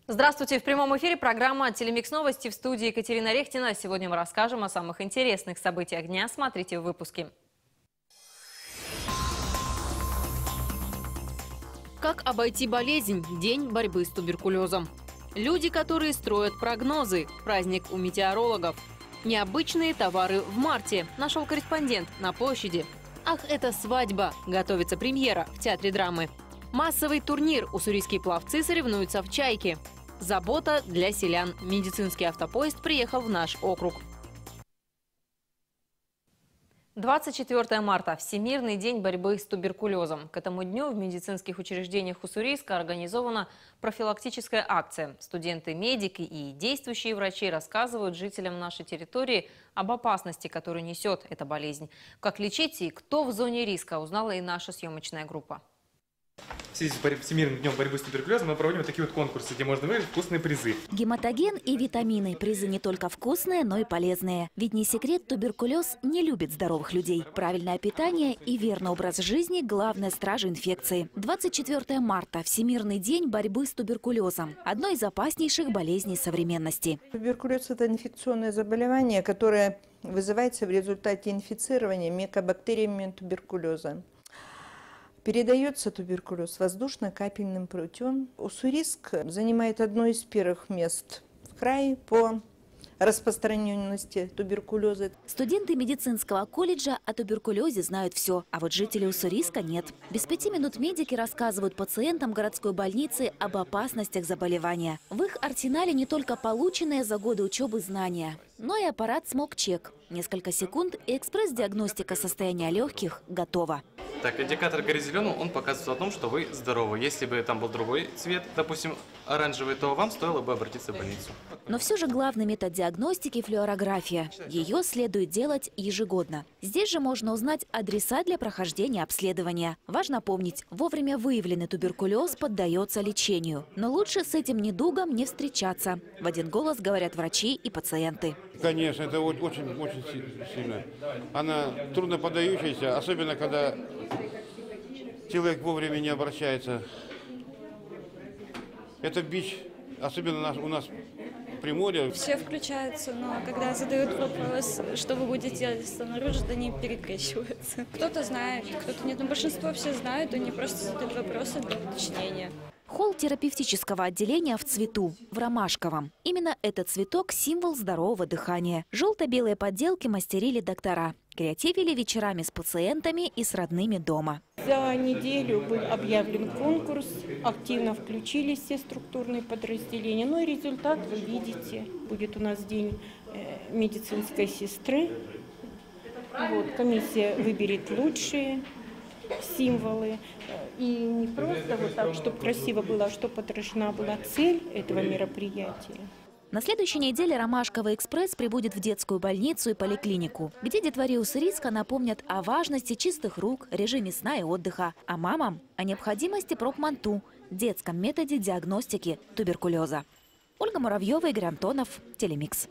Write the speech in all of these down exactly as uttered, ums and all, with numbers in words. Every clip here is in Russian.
Здравствуйте! В прямом эфире программа «Телемикс Новости» в студии Екатерина Рехтина. Сегодня мы расскажем о самых интересных событиях дня. Смотрите в выпуске. Как обойти болезнь? День борьбы с туберкулезом. Люди, которые строят прогнозы. Праздник у метеорологов. Необычные товары в марте. Нашел корреспондент на площади. Ах, это свадьба! Готовится премьера в Театре драмы. Массовый турнир. Уссурийские пловцы соревнуются в «Чайке». Забота для селян. Медицинский автопоезд приехал в наш округ. двадцать четвёртое марта – Всемирный день борьбы с туберкулезом. К этому дню в медицинских учреждениях Уссурийска организована профилактическая акция. Студенты, медики и действующие врачи рассказывают жителям нашей территории об опасности, которую несет эта болезнь. Как лечить и кто в зоне риска, узнала и наша съемочная группа. В связи с Всемирным днем борьбы с туберкулезом мы проводим вот такие вот конкурсы, где можно выиграть вкусные призы. Гематоген и витамины. Призы не только вкусные, но и полезные. Ведь не секрет, туберкулез не любит здоровых людей. Правильное питание и верный образ жизни – главная стража инфекции. двадцать четвёртое марта – Всемирный день борьбы с туберкулезом. Одно из опаснейших болезней современности. Туберкулез – это инфекционное заболевание, которое вызывается в результате инфицирования микобактериями туберкулеза. Передается туберкулез воздушно-капельным путем. Уссурийск занимает одно из первых мест в крае по распространенности туберкулеза. Студенты медицинского колледжа о туберкулезе знают все, а вот жители Уссурийска нет. Без пяти минут медики рассказывают пациентам городской больницы об опасностях заболевания. В их арсенале не только полученные за годы учебы знания, но и аппарат смог-чек. Несколько секунд и экспресс-диагностика состояния легких готова. Так, индикатор горит зеленым, он показывает о том, что вы здоровы. Если бы там был другой цвет, допустим, оранжевый, то вам стоило бы обратиться в больницу. Но все же главный метод диагностики – флюорография. Ее следует делать ежегодно. Здесь же можно узнать адреса для прохождения обследования. Важно помнить, вовремя выявленный туберкулез поддается лечению. Но лучше с этим недугом не встречаться. В один голос говорят врачи и пациенты. Конечно, это очень-очень сильно. Она трудно поддающаяся, особенно когда человек вовремя не обращается. Это бич, особенно у нас в Приморье. Все включаются, но когда задают вопрос, что вы будете делать снаружи, то они перекрещиваются. Кто-то знает, кто-то нет, но большинство все знают, они просто задают вопросы для уточнения. Холл терапевтического отделения в цвету, в ромашковом. Именно этот цветок – символ здорового дыхания. Желто-белые подделки мастерили доктора. Креативили вечерами с пациентами и с родными дома. За неделю был объявлен конкурс, активно включились все структурные подразделения. Ну и результат вы видите. Будет у нас день медицинской сестры. Вот, комиссия выберет лучшие символы. И не просто вот так, чтобы красиво было, а чтобы отражена была цель этого мероприятия. На следующей неделе «Ромашковый экспресс» прибудет в детскую больницу и поликлинику, где детворе Уссурийска напомнят о важности чистых рук, режиме сна и отдыха, а мамам – о необходимости пропманту – детском методе диагностики туберкулеза. Ольга Муравьева, Игорь Антонов, Телемикс.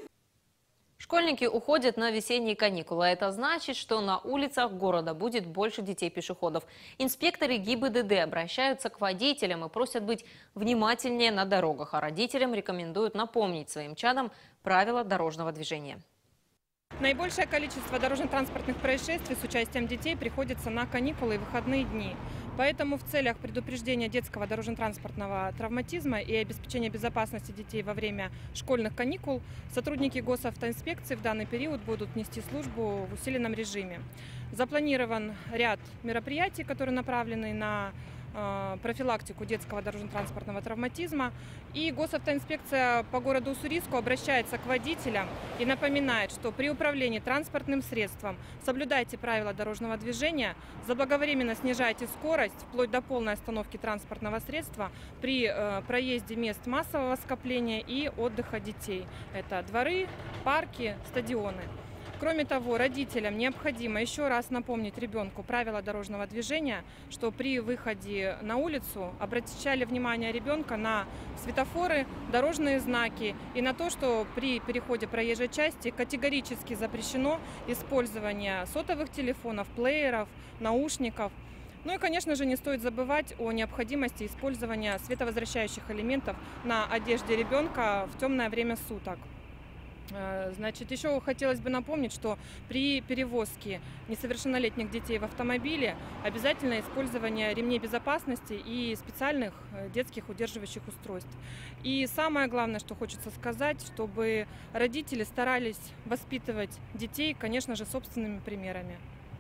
Школьники уходят на весенние каникулы. Это значит, что на улицах города будет больше детей-пешеходов. Инспекторы ГИБДД обращаются к водителям и просят быть внимательнее на дорогах, а родителям рекомендуют напомнить своим чадам правила дорожного движения. Наибольшее количество дорожно-транспортных происшествий с участием детей приходится на каникулы и выходные дни. Поэтому в целях предупреждения детского дорожно-транспортного травматизма и обеспечения безопасности детей во время школьных каникул сотрудники госавтоинспекции в данный период будут нести службу в усиленном режиме. Запланирован ряд мероприятий, которые направлены на профилактику детского дорожно-транспортного травматизма. И госавтоинспекция по городу Уссурийску обращается к водителям и напоминает, что при управлении транспортным средством соблюдайте правила дорожного движения, заблаговременно снижайте скорость вплоть до полной остановки транспортного средства при проезде мест массового скопления и отдыха детей. Это дворы, парки, стадионы. Кроме того, родителям необходимо еще раз напомнить ребенку правила дорожного движения, что при выходе на улицу обращали внимание ребенка на светофоры, дорожные знаки и на то, что при переходе проезжей части категорически запрещено использование сотовых телефонов, плееров, наушников. Ну и, конечно же, не стоит забывать о необходимости использования световозвращающих элементов на одежде ребенка в темное время суток. Значит, еще хотелось бы напомнить, что при перевозке несовершеннолетних детей в автомобиле обязательно использование ремней безопасности и специальных детских удерживающих устройств. И самое главное, что хочется сказать, чтобы родители старались воспитывать детей, конечно же, собственными примерами.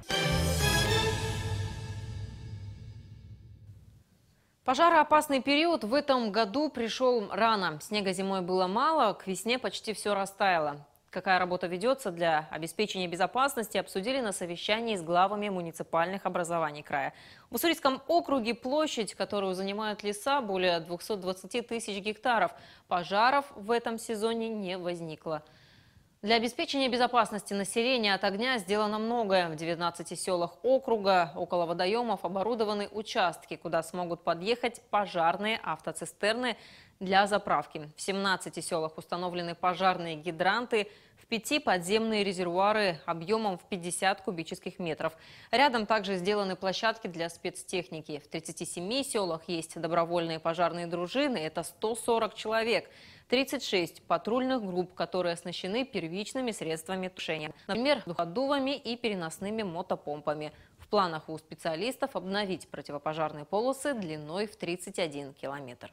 Пожароопасный период в этом году пришел рано. Снега зимой было мало, к весне почти все растаяло. Какая работа ведется для обеспечения безопасности, обсудили на совещании с главами муниципальных образований края. В Уссурийском округе площадь, которую занимают леса, более двухсот двадцати тысяч гектаров. Пожаров в этом сезоне не возникло. Для обеспечения безопасности населения от огня сделано многое. В девятнадцати селах округа около водоемов оборудованы участки, куда смогут подъехать пожарные автоцистерны для заправки. В семнадцати селах установлены пожарные гидранты, в пяти подземные резервуары объемом в пятьдесят кубических метров. Рядом также сделаны площадки для спецтехники. В тридцати семи селах есть добровольные пожарные дружины, это сто сорок человек. тридцать шесть патрульных групп, которые оснащены первичными средствами тушения, например, духодувами и переносными мотопомпами. В планах у специалистов обновить противопожарные полосы длиной в тридцать один километр.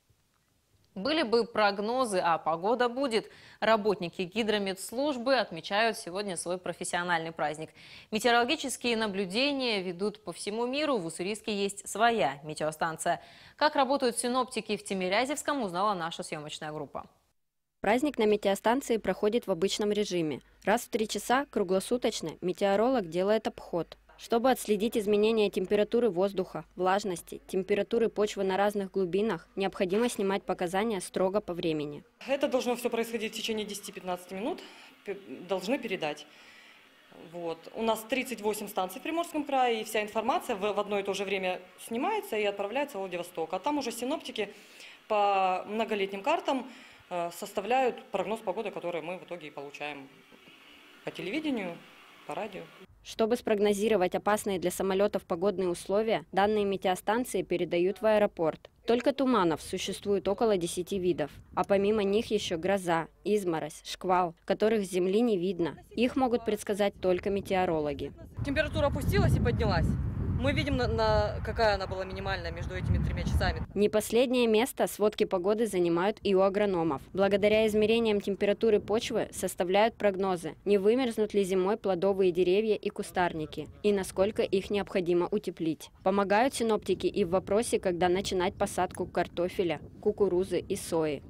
Были бы прогнозы, а погода будет. Работники гидрометслужбы отмечают сегодня свой профессиональный праздник. Метеорологические наблюдения ведут по всему миру. В Уссурийске есть своя метеостанция. Как работают синоптики в Тимирязевском, узнала наша съемочная группа. Праздник на метеостанции проходит в обычном режиме. Раз в три часа круглосуточно метеоролог делает обход, чтобы отследить изменения температуры воздуха, влажности, температуры почвы на разных глубинах. Необходимо снимать показания строго по времени. Это должно все происходить в течение десяти-пятнадцати минут, должны передать. Вот. У нас тридцать восемь станций в Приморском крае, и вся информация в одно и то же время снимается и отправляется в Владивосток. А там уже синоптики по многолетним картам составляют прогноз погоды, который мы в итоге и получаем по телевидению, по радио. Чтобы спрогнозировать опасные для самолетов погодные условия, данные метеостанции передают в аэропорт. Только туманов существует около десяти видов, а помимо них еще гроза, изморозь, шквал, которых с земли не видно. Их могут предсказать только метеорологи. Температура опустилась и поднялась. Мы видим, на, на, какая она была минимальная между этими тремя часами. Не последнее место сводки погоды занимают и у агрономов. Благодаря измерениям температуры почвы составляют прогнозы, не вымерзнут ли зимой плодовые деревья и кустарники, и насколько их необходимо утеплить. Помогают синоптики и в вопросе, когда начинать посадку картофеля, кукурузы и сои.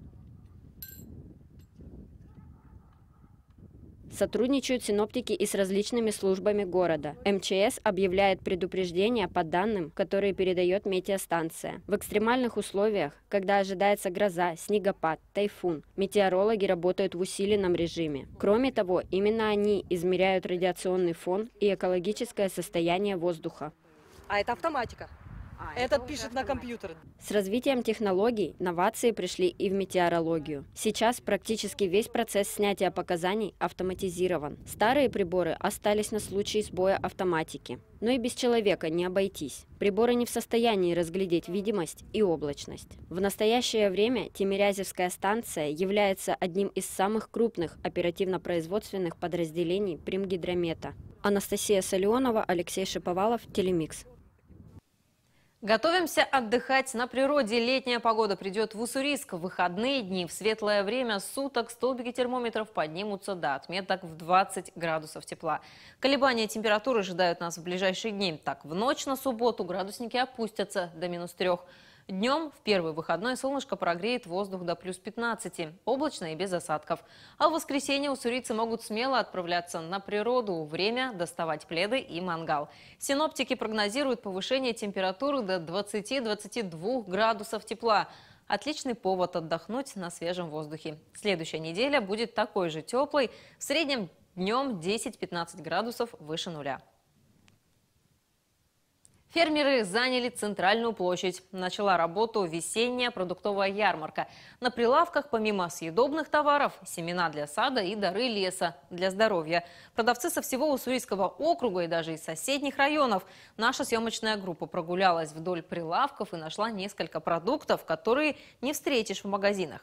Сотрудничают синоптики и с различными службами города. эм че эс объявляет предупреждения по данным, которые передает метеостанция. В экстремальных условиях, когда ожидается гроза, снегопад, тайфун, метеорологи работают в усиленном режиме. Кроме того, именно они измеряют радиационный фон и экологическое состояние воздуха. А это автоматика. А, Этот это пишет на компьютер. С развитием технологий новации пришли и в метеорологию. Сейчас практически весь процесс снятия показаний автоматизирован. Старые приборы остались на случай сбоя автоматики. Но и без человека не обойтись. Приборы не в состоянии разглядеть видимость и облачность. В настоящее время Тимирязевская станция является одним из самых крупных оперативно-производственных подразделений Примгидромета. Анастасия Солеонова, Алексей Шиповалов, Телемикс. Готовимся отдыхать на природе. Летняя погода придет в Уссурийск. В выходные дни в светлое время суток столбики термометров поднимутся до отметок в двадцать градусов тепла. Колебания температуры ожидают нас в ближайшие дни. Так, в ночь на субботу градусники опустятся до минус трех. Днем в первый выходной солнышко прогреет воздух до плюс пятнадцати. Облачно и без осадков. А в воскресенье уссурийцы могут смело отправляться на природу. Время доставать пледы и мангал. Синоптики прогнозируют повышение температуры до двадцати-двадцати двух градусов тепла. Отличный повод отдохнуть на свежем воздухе. Следующая неделя будет такой же теплой. В среднем днем десять-пятнадцать градусов выше нуля. Фермеры заняли центральную площадь. Начала работу весенняя продуктовая ярмарка. На прилавках помимо съедобных товаров – семена для сада и дары леса для здоровья. Продавцы со всего Уссурийского округа и даже из соседних районов. Наша съемочная группа прогулялась вдоль прилавков и нашла несколько продуктов, которые не встретишь в магазинах.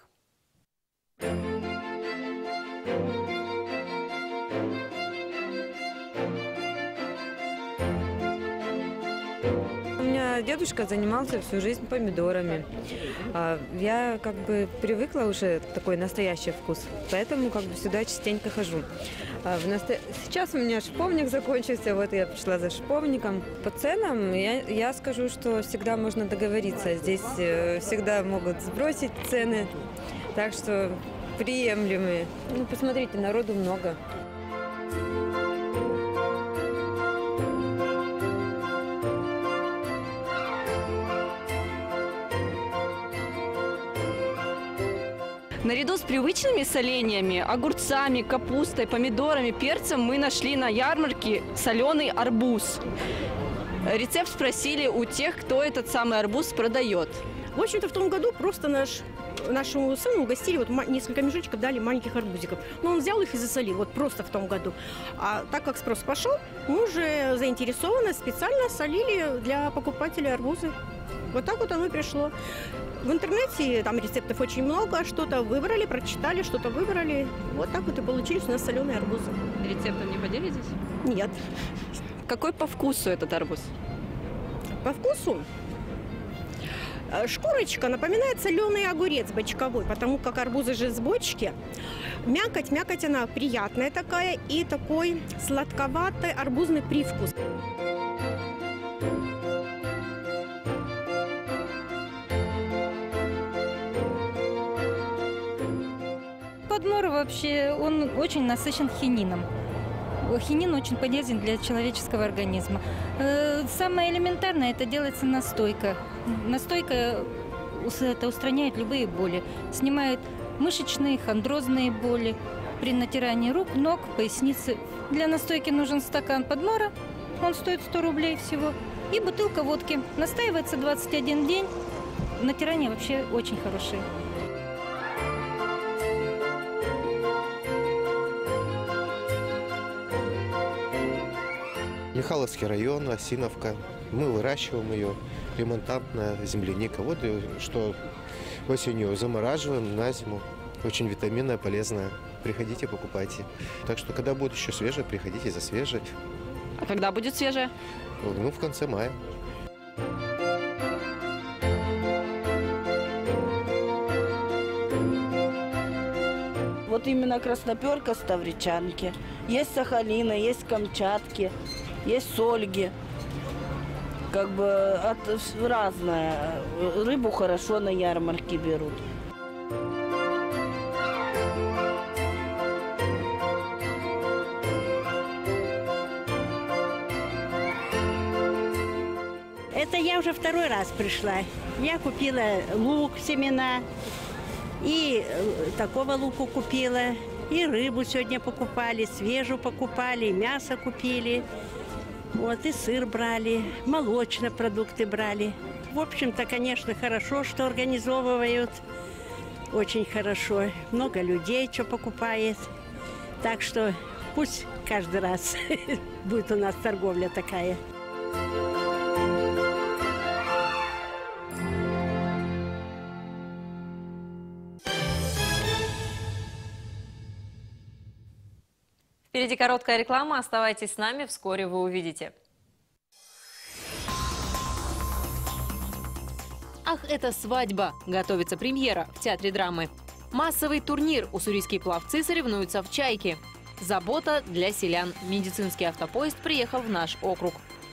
Дедушка занимался всю жизнь помидорами. Я как бы привыкла уже такой настоящий вкус, поэтому как бы сюда частенько хожу. Сейчас у меня шиповник закончился, вот я пришла за шиповником. По ценам я, я скажу, что всегда можно договориться. Здесь всегда могут сбросить цены, так что приемлемые. Ну, посмотрите, народу много. Наряду с привычными соленьями, огурцами, капустой, помидорами, перцем мы нашли на ярмарке соленый арбуз. Рецепт спросили у тех, кто этот самый арбуз продает. В общем-то, в том году просто наш, нашему сыну угостили, вот несколько мешочков дали маленьких арбузиков. Но он взял их и засолил, вот просто в том году. А так как спрос пошел, мы уже заинтересованно специально солили для покупателей арбузы. Вот так вот оно и пришло. В интернете там рецептов очень много, что-то выбрали, прочитали, что-то выбрали. Вот так вот и получились у нас соленые арбузы. Рецептом не поделитесь? Нет. Какой по вкусу этот арбуз? По вкусу? Шкурочка напоминает соленый огурец бочковой, потому как арбузы же с бочки. Мякоть, мякоть она приятная такая и такой сладковатый арбузный привкус. Подмор вообще, он очень насыщен хинином. Хинин очень полезен для человеческого организма. Самое элементарное – это делается настойка. Настойка это устраняет любые боли, снимает мышечные, хондрозные боли при натирании рук, ног, поясницы. Для настойки нужен стакан подмора, он стоит сто рублей всего, и бутылка водки. Настаивается двадцать один день, натирание вообще очень хорошее. Михайловский район, Осиновка. Мы выращиваем ее, ремонтантная земляника. Вот что осенью замораживаем на зиму. Очень витаминная, полезная. Приходите, покупайте. Так что, когда будет еще свежее, приходите за свежей. А когда будет свежее? Ну, в конце мая. Вот именно красноперка ставричанки. Есть сахалина, есть камчатки. Есть сольги, как бы от, разное. Рыбу хорошо на ярмарке берут. Это я уже второй раз пришла. Я купила лук, семена, и такого луку купила, и рыбу сегодня покупали, свежую покупали, мясо купили. Вот, и сыр брали, молочные продукты брали. В общем-то, конечно, хорошо, что организовывают. Очень хорошо. Много людей, что покупает. Так что пусть каждый раз будет у нас торговля такая. Впереди короткая реклама. Оставайтесь с нами, вскоре вы увидите. Ах, это свадьба! Готовится премьера в Театре драмы. Массовый турнир. Уссурийские пловцы соревнуются в «Чайке». Забота для селян. Медицинский автопоезд приехал в наш округ.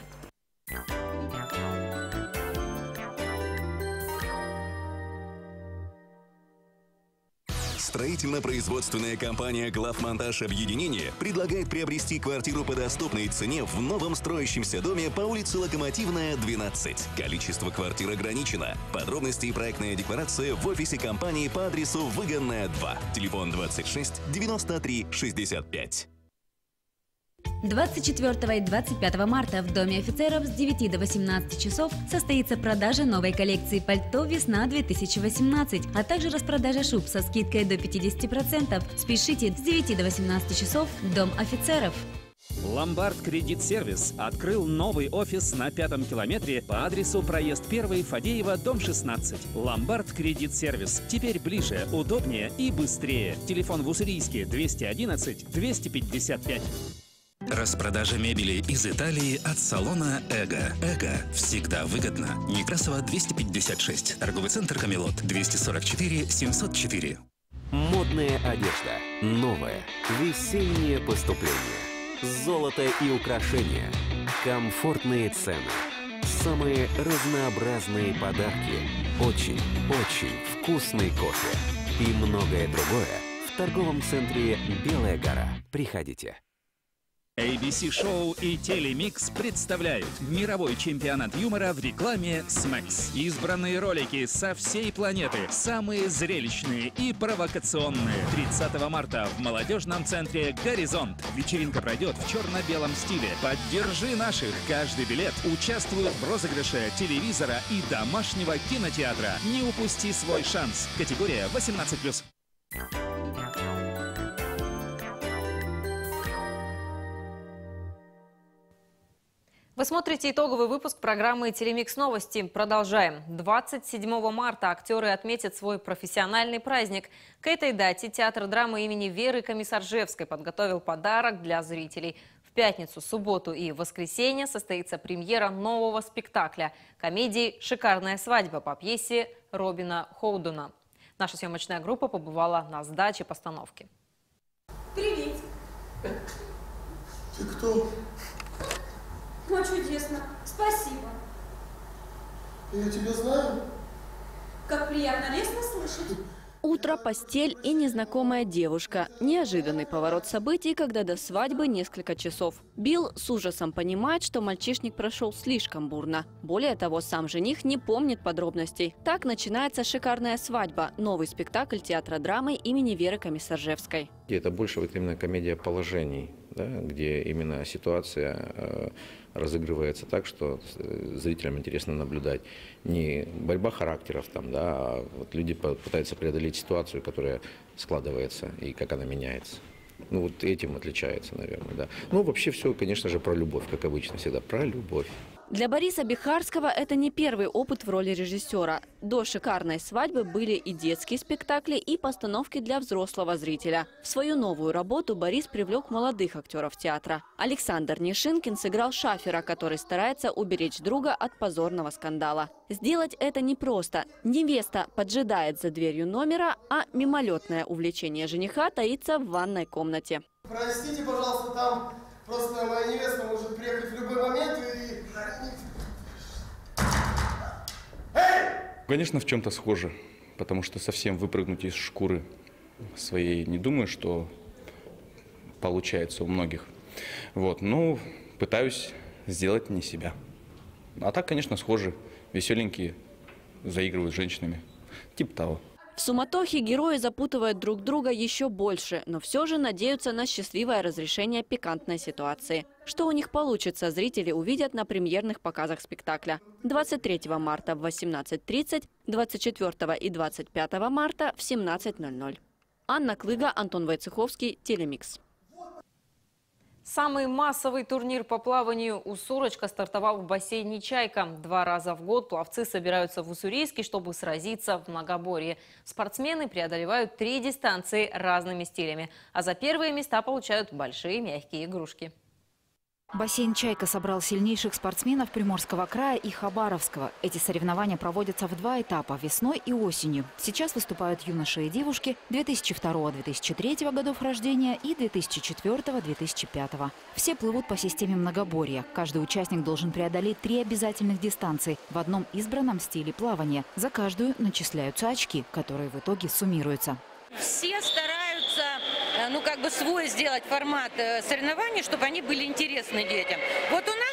Строительно-производственная компания «Главмонтаж Объединение» предлагает приобрести квартиру по доступной цене в новом строящемся доме по улице Локомотивная, двенадцать. Количество квартир ограничено. Подробности и проектная декларация в офисе компании по адресу Выгонная, два. Телефон двадцать шесть девяносто три шестьдесят пять. двадцать четвёртого и двадцать пятого марта в Доме офицеров с девяти до восемнадцати часов состоится продажа новой коллекции пальто «Весна две тысячи восемнадцать», а также распродажа шуб со скидкой до пятидесяти процентов. Спешите, с девяти до восемнадцати часов Дом офицеров. Ломбард Кредит Сервис открыл новый офис на пятом километре по адресу проезд первый, Фадеева, дом шестнадцать. Ломбард Кредит Сервис. Теперь ближе, удобнее и быстрее. Телефон в Уссурийске двести одиннадцать двести пятьдесят пять. Распродажа мебели из Италии от салона «Эго». «Эго» всегда выгодно. Некрасова, двести пятьдесят шесть. Торговый центр «Камелот», двести сорок четыре семьсот четыре. Модная одежда. Новое. Весеннее поступление. Золото и украшения. Комфортные цены. Самые разнообразные подарки. Очень-очень вкусный кофе. И многое другое в торговом центре «Белая гора». Приходите. эй би си-шоу и Телемикс представляют мировой чемпионат юмора в рекламе «Смэкс». Избранные ролики со всей планеты, самые зрелищные и провокационные. тридцатого марта в молодежном центре «Горизонт». Вечеринка пройдет в черно-белом стиле. Поддержи наших. Каждый билет участвует в розыгрыше телевизора и домашнего кинотеатра. Не упусти свой шанс. Категория восемнадцать плюс. Вы смотрите итоговый выпуск программы «Телемикс Новости». Продолжаем. двадцать седьмого марта актеры отметят свой профессиональный праздник. К этой дате театр драмы имени Веры Комиссаржевской подготовил подарок для зрителей. В пятницу, субботу и воскресенье состоится премьера нового спектакля – комедии «Шикарная свадьба» по пьесе Робина Хоудуна. Наша съемочная группа побывала на сдаче постановки. Привет. Ты кто? Ну, чудесно. Спасибо. Я тебя знаю. Как приятно лестно слышать. Утро, постель и незнакомая девушка. Неожиданный поворот событий, когда до свадьбы несколько часов. Билл с ужасом понимает, что мальчишник прошел слишком бурно. Более того, сам жених не помнит подробностей. Так начинается «Шикарная свадьба» – новый спектакль театра драмы имени Веры Комиссаржевской. Это больше вот именно комедия положений, да, где именно ситуация э, разыгрывается так, что зрителям интересно наблюдать. Не борьба характеров, там, да, а вот люди пытаются преодолеть ситуацию, которая складывается и как она меняется. Ну вот этим отличается, наверное, да. Ну вообще все, конечно же, про любовь, как обычно всегда, про любовь. Для Бориса Бехарского это не первый опыт в роли режиссера. До «Шикарной свадьбы» были и детские спектакли, и постановки для взрослого зрителя. В свою новую работу Борис привлек молодых актеров театра. Александр Нишинкин сыграл шафера, который старается уберечь друга от позорного скандала. Сделать это непросто. Невеста поджидает за дверью номера, а мимолетное увлечение жениха таится в ванной комнате. Простите, пожалуйста, там просто моя невеста может приехать в любой момент и... Конечно, в чем-то схоже, потому что совсем выпрыгнуть из шкуры своей не думаю, что получается у многих. Вот, ну, пытаюсь сделать не себя. А так, конечно, схоже. Веселенькие, заигрывают с женщинами. Типа того. В суматохе герои запутывают друг друга еще больше, но все же надеются на счастливое разрешение пикантной ситуации. Что у них получится, зрители увидят на премьерных показах спектакля. двадцать третьего марта в восемнадцать тридцать, двадцать четвёртого и двадцать пятого марта в семнадцать ноль ноль. Анна Клыга, Антон Войцеховский, Телемикс. Самый массовый турнир по плаванию «Уссурочка» стартовал в бассейне «Чайка». Два раза в год пловцы собираются в Уссурийске, чтобы сразиться в многоборье. Спортсмены преодолевают три дистанции разными стилями, а за первые места получают большие мягкие игрушки. Бассейн «Чайка» собрал сильнейших спортсменов Приморского края и Хабаровского. Эти соревнования проводятся в два этапа – весной и осенью. Сейчас выступают юноши и девушки две тысячи второго — две тысячи третьего годов рождения и две тысячи четвёртого — две тысячи пятого. Все плывут по системе многоборья. Каждый участник должен преодолеть три обязательных дистанции в одном избранном стиле плавания. За каждую начисляются очки, которые в итоге суммируются. Все стараются, ну, как бы свой сделать формат соревнований, чтобы они были интересны детям. Вот у нас троеборье.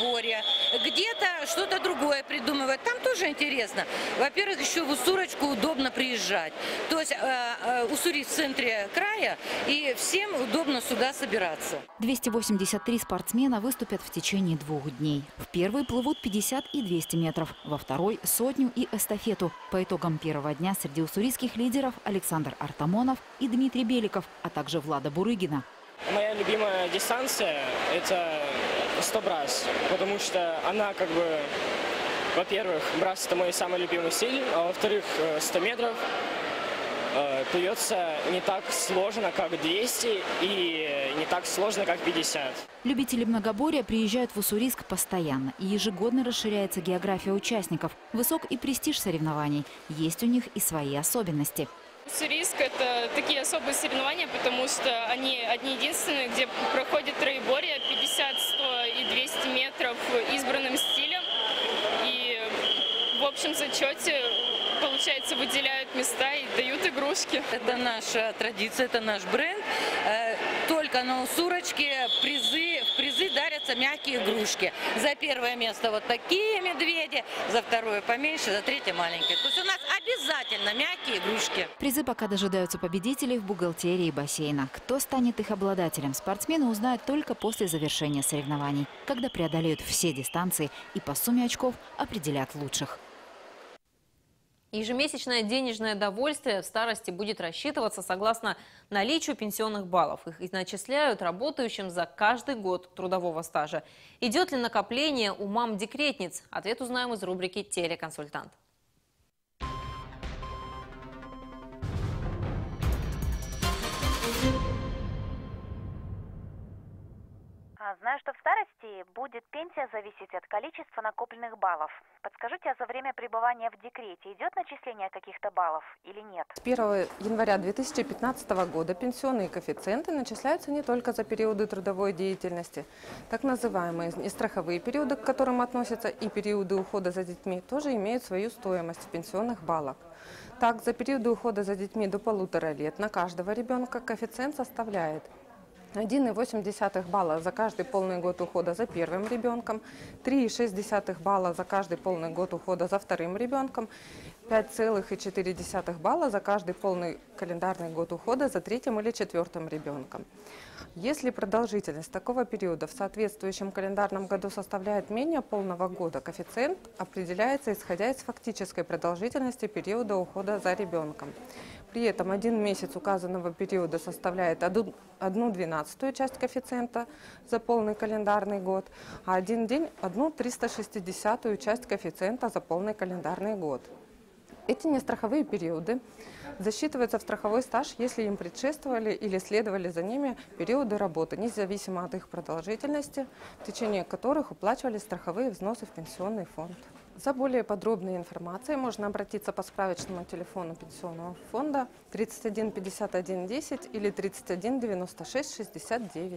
троеборья, где-то что-то другое придумывают. Там тоже интересно. Во-первых, еще в Уссурочку удобно приезжать. То есть э, э, Уссурий в центре края, и всем удобно сюда собираться. двести восемьдесят три спортсмена выступят в течение двух дней. В первый плывут пятьдесят и двести метров, во второй – сотню и эстафету. По итогам первого дня среди уссурийских лидеров Александр Артамонов и Дмитрий Беликов, а также Влада Бурыгина. Моя любимая дистанция – это сто брас, потому что она как бы, во-первых, брас – это мой самый любимый стиль, а во-вторых, сто метров плывется не так сложно, как двести, и не так сложно, как пятьдесят. Любители многоборья приезжают в Уссурийск постоянно, и ежегодно расширяется география участников. Высок и престиж соревнований. Есть у них и свои особенности. Уссурийск – это такие особые соревнования, потому что они одни единственные, где проходит троеборье пятьдесят, сто и двести метров избранным стилем. И в общем зачете, получается, выделяют места и дают игрушки. Это наша традиция, это наш бренд. Только на Уссурочке призы, в призы дарятся мягкие игрушки. За первое место вот такие медведи, за второе поменьше, за третье маленькие. То есть у нас обязательно мягкие игрушки. Призы пока дожидаются победителей в бухгалтерии бассейна. Кто станет их обладателем, спортсмены узнают только после завершения соревнований, когда преодолеют все дистанции и по сумме очков определят лучших. Ежемесячное денежное довольствие в старости будет рассчитываться согласно наличию пенсионных баллов. Их начисляют работающим за каждый год трудового стажа. Идет ли накопление у мам-декретниц? Ответ узнаем из рубрики «Телеконсультант». Знаю, что в старости будет пенсия зависеть от количества накопленных баллов. Подскажите, а за время пребывания в декрете идет начисление каких-то баллов или нет? С первого января две тысячи пятнадцатого года пенсионные коэффициенты начисляются не только за периоды трудовой деятельности. Так называемые нестраховые периоды, к которым относятся и периоды ухода за детьми, тоже имеют свою стоимость в пенсионных баллах. Так, за периоды ухода за детьми до полутора лет на каждого ребенка коэффициент составляет один и восемь десятых балла за каждый полный год ухода за первым ребенком, три и шесть десятых балла за каждый полный год ухода за вторым ребенком, пять целых четыре десятых балла за каждый полный календарный год ухода за третьим или четвертым ребенком. Если продолжительность такого периода в соответствующем календарном году составляет менее полного года, коэффициент определяется исходя из фактической продолжительности периода ухода за ребенком. При этом один месяц указанного периода составляет одну двенадцатую часть коэффициента за полный календарный год, а один день – одну триста шестидесятую часть коэффициента за полный календарный год. Эти нестраховые периоды засчитываются в страховой стаж, если им предшествовали или следовали за ними периоды работы, независимо от их продолжительности, в течение которых уплачивались страховые взносы в пенсионный фонд. За более подробной информацией можно обратиться по справочному телефону пенсионного фонда тридцать один пятьдесят один десять или тридцать один девяносто шесть шестьдесят девять.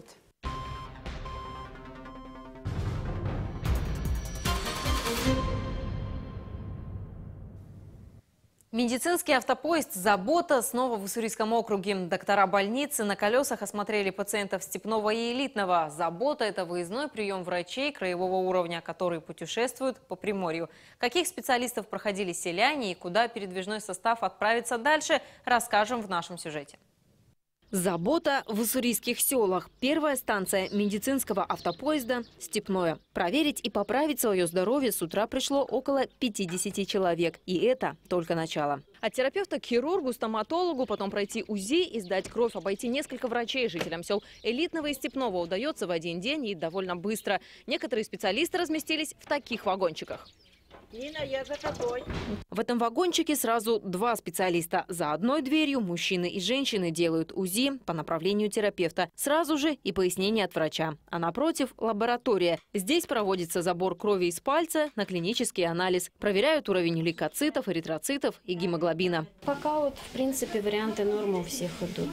Медицинский автопоезд «Забота» снова в Уссурийском округе. Доктора больницы на колесах осмотрели пациентов Степного и Элитного. «Забота» – это выездной прием врачей краевого уровня, которые путешествуют по Приморью. Каких специалистов проходили селяне и куда передвижной состав отправится дальше, расскажем в нашем сюжете. «Забота» в уссурийских селах. Первая станция медицинского автопоезда «Степное». Проверить и поправить свое здоровье с утра пришло около пятидесяти человек. И это только начало. От терапевта к хирургу, стоматологу, потом пройти УЗИ и сдать кровь, обойти несколько врачей жителям сел Элитного и Степного удается в один день и довольно быстро. Некоторые специалисты разместились в таких вагончиках. Нина, я за тобой. В этом вагончике сразу два специалиста. За одной дверью мужчины и женщины делают УЗИ по направлению терапевта. Сразу же и пояснение от врача. А напротив – лаборатория. Здесь проводится забор крови из пальца на клинический анализ. Проверяют уровень лейкоцитов, эритроцитов и гемоглобина. Пока вот, в принципе, варианты нормы у всех идут.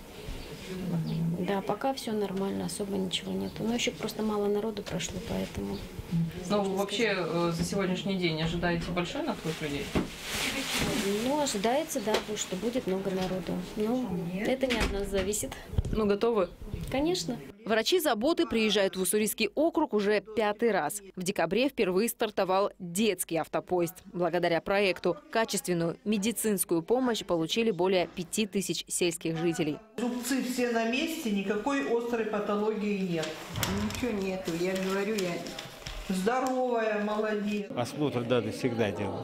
Да, пока все нормально, особо ничего нету. Но еще просто мало народу прошло, поэтому... Но вообще сказать. За сегодняшний день ожидаете большой наплыв людей? Ну, ожидается, да, что будет много народу. Ну, это не от нас зависит. Ну, готовы? Конечно. Врачи заботы приезжают в Уссурийский округ уже пятый раз. В декабре впервые стартовал детский автопоезд. Благодаря проекту качественную медицинскую помощь получили более пяти тысяч сельских жителей. Зубцы все на месте, никакой острой патологии нет. Ничего нету, я говорю, я здоровая, молодец. Осмотр надо всегда делать.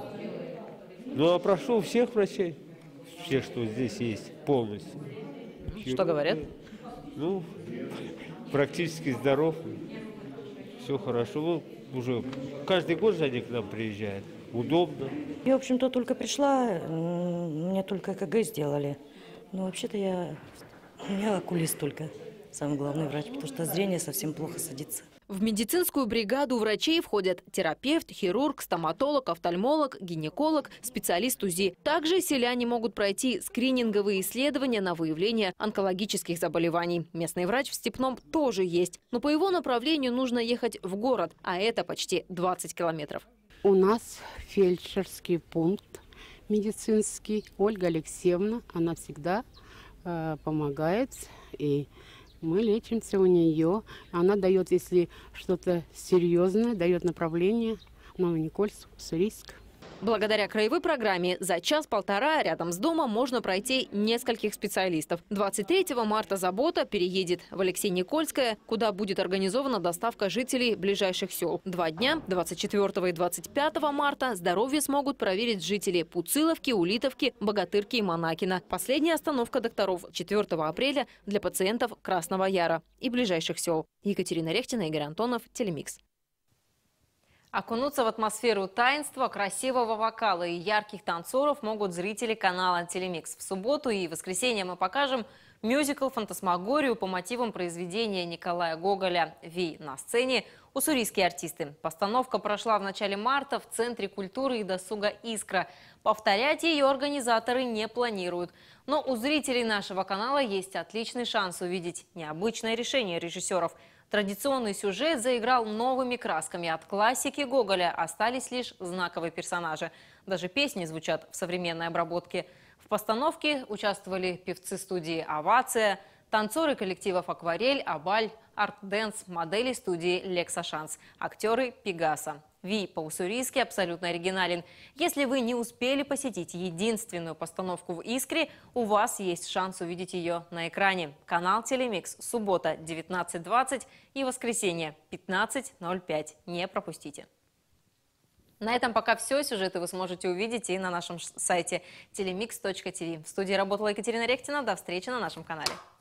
Ну, а прошу всех врачей, все, что здесь есть, полностью. Что говорят? Ну, практически здоров, все хорошо. Ну, уже каждый год же они к нам приезжают, удобно. Я, в общем-то, только пришла, мне только ЭКГ сделали. Но вообще-то я, у меня окулист только, самый главный врач, потому что зрение совсем плохо садится. В медицинскую бригаду врачей входят терапевт, хирург, стоматолог, офтальмолог, гинеколог, специалист УЗИ. Также селяне могут пройти скрининговые исследования на выявление онкологических заболеваний. Местный врач в Степном тоже есть, но по его направлению нужно ехать в город, а это почти двадцать километров. У нас фельдшерский пункт медицинский. Ольга Алексеевна, она всегда э, помогает, и мы лечимся у нее. Она дает, если что-то серьезное, дает направление в Новоникольск, Уссурийск. Благодаря краевой программе за час-полтора рядом с домом можно пройти нескольких специалистов. двадцать третьего марта «Забота» переедет в Алексей-Никольское, куда будет организована доставка жителей ближайших сел. Два дня, двадцать четвёртого и двадцать пятого марта, здоровье смогут проверить жители Пуциловки, Улитовки, Богатырки и Монакина. Последняя остановка докторов четвёртого апреля для пациентов Красного Яра и ближайших сел. Екатерина Рехтина, Игорь Антонов, Телемикс. Окунуться в атмосферу таинства, красивого вокала и ярких танцоров могут зрители канала Телемикс. В субботу и воскресенье мы покажем мюзикл «Фантасмагорию» по мотивам произведения Николая Гоголя «Ви» на сцене уссурийские артисты. Постановка прошла в начале марта в Центре культуры и досуга «Искра». Повторять ее организаторы не планируют. Но у зрителей нашего канала есть отличный шанс увидеть необычное решение режиссеров. Традиционный сюжет заиграл новыми красками. От классики Гоголя остались лишь знаковые персонажи. Даже песни звучат в современной обработке. В постановке участвовали певцы студии «Овация», танцоры коллективов «Акварель», «Абаль», «Арт-Дэнс», модели студии «Лекса Шанс», актеры «Пегаса». «Ви» по-уссурийски абсолютно оригинален. Если вы не успели посетить единственную постановку в «Искре», у вас есть шанс увидеть ее на экране. Канал Телемикс. Суббота девятнадцать двадцать и воскресенье пятнадцать ноль пять. Не пропустите. На этом пока все. Сюжеты вы сможете увидеть и на нашем сайте телемикс точка ти ви. В студии работала Екатерина Рехтина. До встречи на нашем канале.